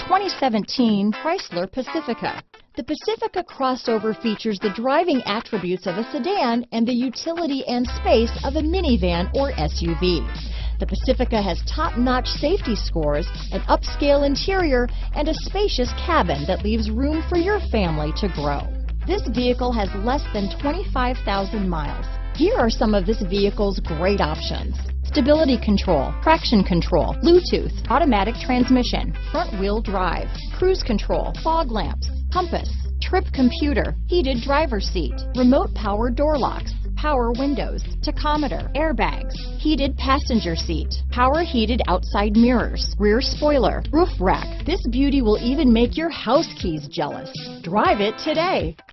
2017 Chrysler Pacifica. The Pacifica crossover features the driving attributes of a sedan and the utility and space of a minivan or SUV. The Pacifica has top-notch safety scores, an upscale interior, and a spacious cabin that leaves room for your family to grow. This vehicle has less than 25,000 miles. Here are some of this vehicle's great options: stability control, traction control, Bluetooth, automatic transmission, front-wheel drive, cruise control, fog lamps, compass, trip computer, heated driver's seat, remote power door locks, power windows, tachometer, airbags, heated passenger seat, power heated outside mirrors, rear spoiler, roof rack. This beauty will even make your house keys jealous. Drive it today.